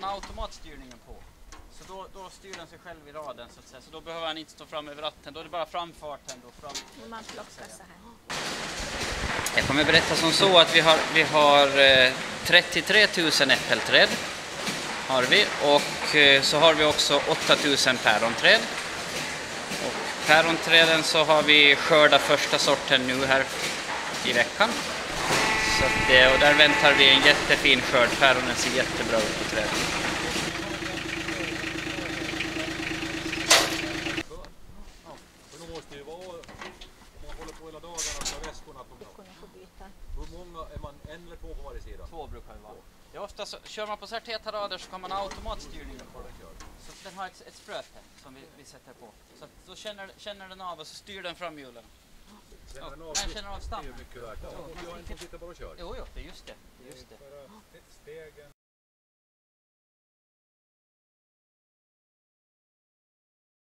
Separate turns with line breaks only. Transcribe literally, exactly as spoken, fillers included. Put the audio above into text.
Han har automatstyrningen på. Så då, då styr den sig själv i raden så att säga. Så då behöver han inte stå fram över ratten. Då är det bara framfarten då fram.
Man plockar så här.
Jag kommer berätta som så att vi har, vi har eh, trettiotre tusen äppelträd har vi, och eh, så har vi också åtta tusen päronträd. Och päronträden så har vi skördat första sorten nu här i veckan. Så att, eh, och där väntar vi en jättefin skörd. Päronen ser jättebra ut på träden.
Måste ju vara, om man håller på hela dagarna så väskorna på dem. Hur många är man, en eller två på varje sida?
Två brukar det vara. Det är ofta så, kör man på så här täta rader så kan man ha automatstyrningen på den. Så den har ett, ett spröte som vi, vi sätter på. Så att då känner, känner den av och så styr den fram hjulen.
Känner den av,
den känner av stammen.
Det är ju mycket värt. Ja, och jag har en som sitter bara och kör.
Jo, jo, det är just det. Det är just det.
Stegen.